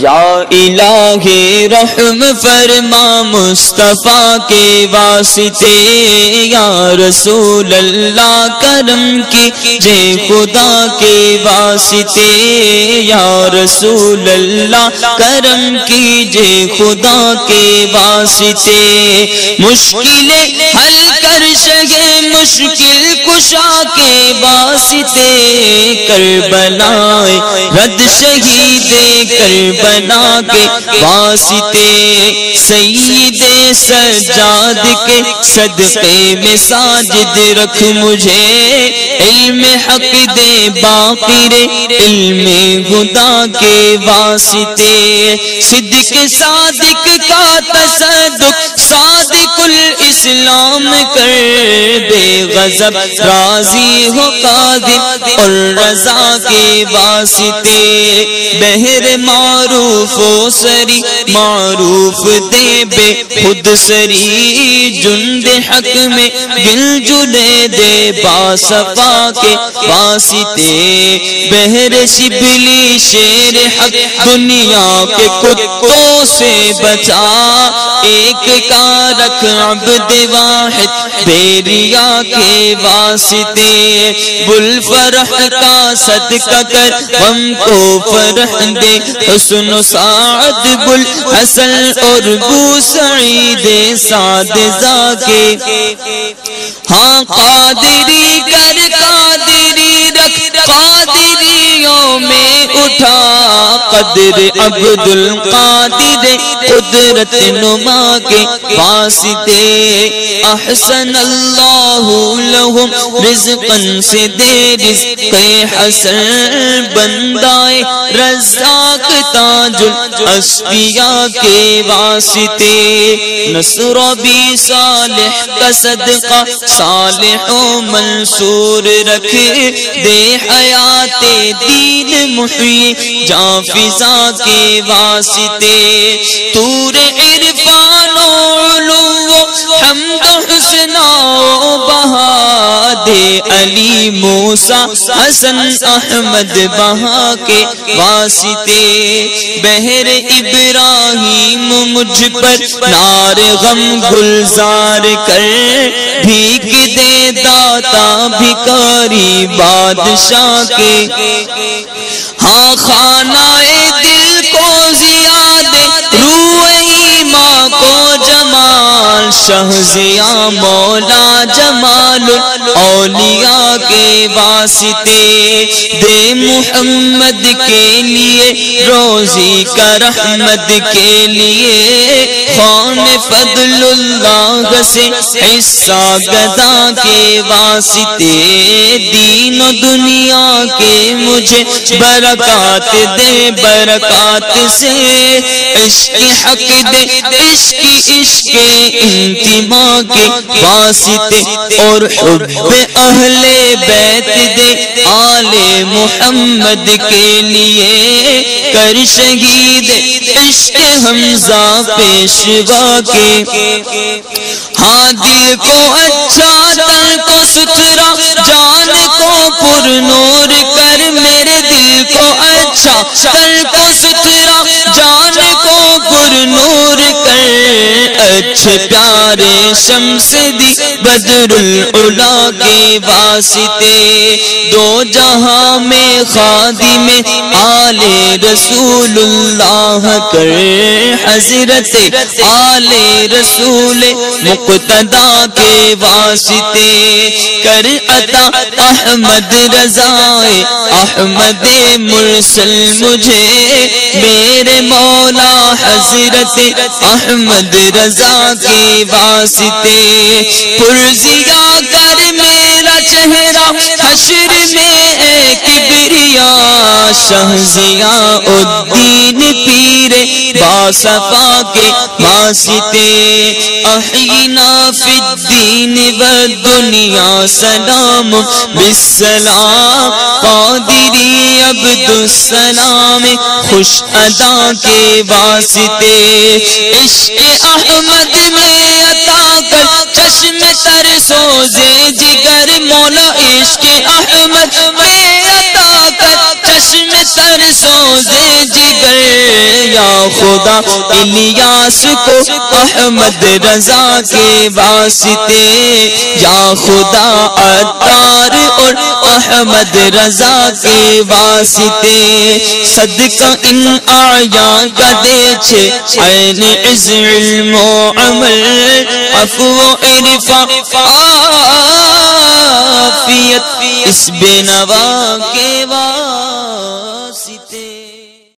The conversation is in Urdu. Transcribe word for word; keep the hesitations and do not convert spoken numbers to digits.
یا الہی رحم فرما مصطفیٰ کے واسطے، یا رسول اللہ کرم کیجے خدا کے واسطے، یا رسول اللہ کرم کیجے خدا کے واسطے، مشکلیں حل کر شگے مشکل کشا کے واسطے، کربلائے رد شہید کربلا کے واسطے، سید سجاد کے صدقے میں ساجد رکھ مجھے، علم حق دے باقر علم خدا کے واسطے، صدق صادق کا تصدق صادق الاسلام کر، بے غضب راضی ہو قادر اور رضا کے واسطے، بہر معروف و سری معروف دے بے خود سری، جند حق میں گل جلے دے باصفا کے واسطے، بہر شبلی شیر حق دنیا کے کتوں سے بچا، ایک کا رکھ عبد واحد بیریا کے واسطے، بل فرح کا صدقہ کر ہم کو فرح دے، حسن و سعد بل حسن اور بو سعید سعد زاکے، ہاں قادری کر قادری رکھ قادریوں میں اٹھا، قدر عبد القادر قدرت نما کے واسطے، احسن اللہ لہم رزقا سے دے رزق حسن، بندائے رزاق تاج الاسفیاء کے واسطے، نصر بھی صالح کا صدقہ صالح و منصور رکھ دے، حیات دین محیی جاں فضا کے واسطے، تور عرفان و علو حمد و حسنا و بہا دے، علی موسیٰ حسن احمد بہا کے واسطے، بہر ابراہیم مجھ پر نار غم گلزار کر، بھیک دے داتا بھکاری بادشاہ کے، ہاں خانہ دل کو زیاد روح ایمان کو جمال، شہزیاں مولا جمال اولیاء کے واسطے، دے محمد کے لیے روزی کا رحمت کے لیے، خوان فضل اللہ سے حصہ گدا کے واسطے، دین و دنیا کے مجھے برکات دے، برکات سے عشق حق دے، عشق عشق انتماء کے واسطے، اور حب اہل بیت دے، آل محمد کے لیے، کر شہید عشق حمزہ پیشوا کے، ہاں دل کو اچھا تن کو ستھرا جان کو پر نور کر، میرے دل کو اچھا تن کو ستھرا جان کو پر نور کر، اچھے پیارے شمس دی بدر العلا کے واسطے، دو جہاں میں خادم آل رسول اللہ کر، حضرت آل رسول مقتدیٰ کے واسطے، کر عطا احمد رضائے احمد مرسل مجھے، میرے مولا حضرت احمد رضا کے واسطے، پرزیا کر میرا چہرہ حشر میں اے کبریا، شہزیاں الدین پیر باصفا کے واسطے، احینا فی الدین والدنیا سلام بالسلام، قادری عبد السلام خوش ادا کے واسطے، عشق احمد میں عطا کر چشم تر سوزے جگر، مولا عشق احمد میں عطا کر چشم تر سوزے جگر، یا خدا الیاس کو احمد رضا کے واسطے، یا خدا عطار اور احمد رضا کے واسطے، صدقہ ان آیاں کا دے چھے عین عز علم و عمل، عفو و عرفہ عافیت اس بے نوا کے واسطے۔